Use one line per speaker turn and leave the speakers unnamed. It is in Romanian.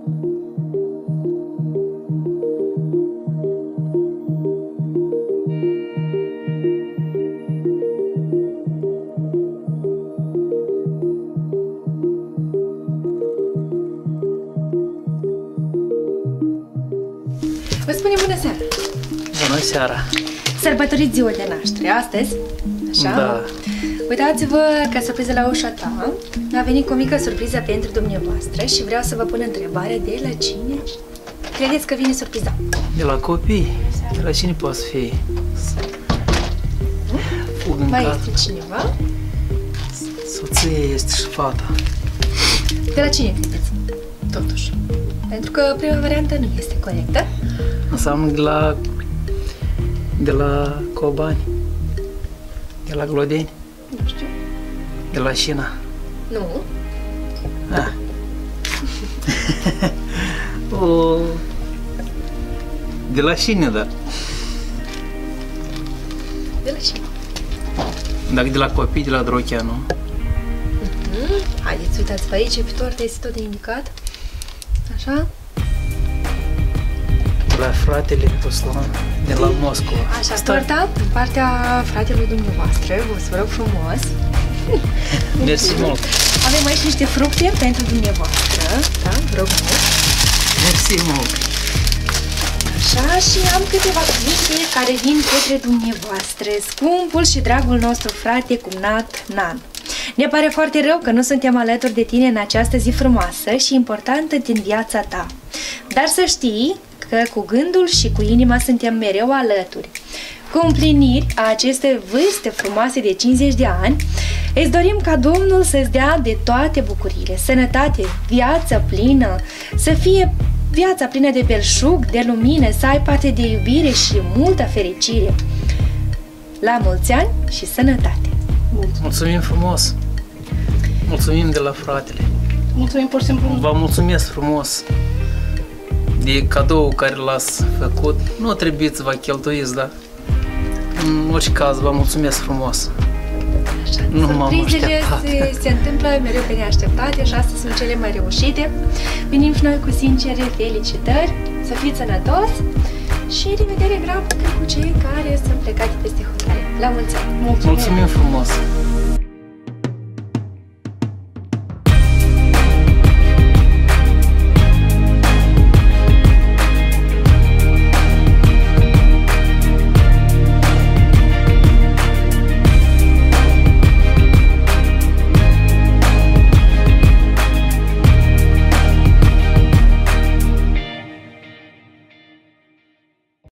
Vă spunem bună seara!
Bună seara!
Sărbătoriți ziua de naștere astăzi, așa?
Da.
Uitați-vă, ca surpriză la ușa ta, a venit cu o mică surpriză pentru dumneavoastră și vreau să vă pun întrebarea de la cine credeți că vine surpriza?
De la copii? De la cine poate să fie? Fug în
Mai
casă.
este cineva?
Soția este și fata.
De la cine credeți? Totuși. Pentru că prima variantă nu este corectă.
Înseamnă de la Cobani. De la Glodeni.
Nu știu.
De la Șina.
Nu.
Ah. O... De la Șine, da.
De la cine?
Dacă de la copii, de la Drochea, nu?
Haideți, uitați-vă aici, pe tortă este tot de indicat. Așa?
De la fratele Ruslan, de la Moscova.
Așa, torta, în partea fratelui dumneavoastră, vă rog frumos.
Mersi mult.
Avem aici niște fructe pentru dumneavoastră, da? Vă rog mult.
Mersi mult.
Așa, și am câteva cuvinte care vin către dumneavoastră. Scumpul și dragul nostru frate, cumnat Nan. Ne pare foarte rău că nu suntem alături de tine în această zi frumoasă și importantă din viața ta. Dar să știi că cu gândul și cu inima suntem mereu alături. Cu împliniri a acestei vârste frumoase de 50 de ani, îți dorim ca Domnul să-ți dea de toate bucuriile, sănătate, viață plină, să fie viața plină de belșug, de lumină, să ai parte de iubire și multă fericire. La mulți ani și sănătate!
Mulțumim frumos. Mulțumim de la fratele.
Mulțumim pur și simplu.
Vă mulțumesc frumos de cadou care l-ați făcut. Nu trebuie să vă cheltuiți, dar în orice caz vă mulțumesc frumos.
Așa,
Nu m-am
surprizele
așteptat.
se întâmplă mereu pe neașteptate și astea sunt cele mai reușite. Venim și noi cu sincere felicitări, să fiți sănătoși și revedere grabnică cu cei care sunt plecați peste hotare. La mulți ani!
Mulțumim frumos!